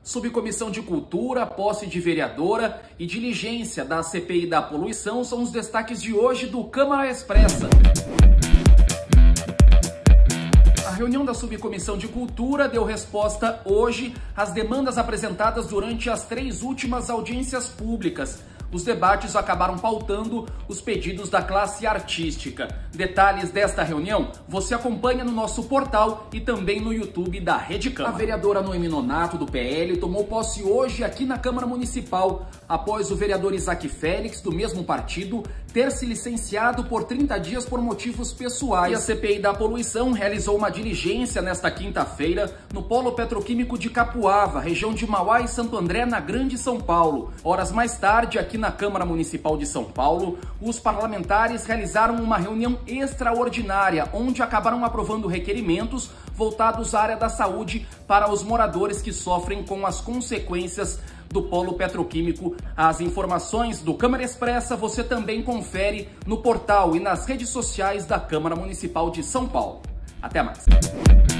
Subcomissão de Cultura, posse de vereadora e diligência da CPI da poluição são os destaques de hoje do Câmara Expressa. A reunião da Subcomissão de Cultura deu resposta hoje às demandas apresentadas durante as 3 últimas audiências públicas. Os debates acabaram pautando os pedidos da classe artística. Detalhes desta reunião você acompanha no nosso portal e também no YouTube da Rede Câmara. A vereadora Noemi Nonato, do PL, tomou posse hoje aqui na Câmara Municipal, após o vereador Isaac Félix, do mesmo partido, ter se licenciado por 30 dias por motivos pessoais. E a CPI da poluição realizou uma diligência nesta quinta-feira no Polo Petroquímico de Capuava, região de Mauá e Santo André, na Grande São Paulo. Horas mais tarde, aqui na Câmara Municipal de São Paulo, os parlamentares realizaram uma reunião extraordinária, onde acabaram aprovando requerimentos voltados à área da saúde para os moradores que sofrem com as consequências do polo petroquímico. As informações do Câmara Expressa você também confere no portal e nas redes sociais da Câmara Municipal de São Paulo. Até mais!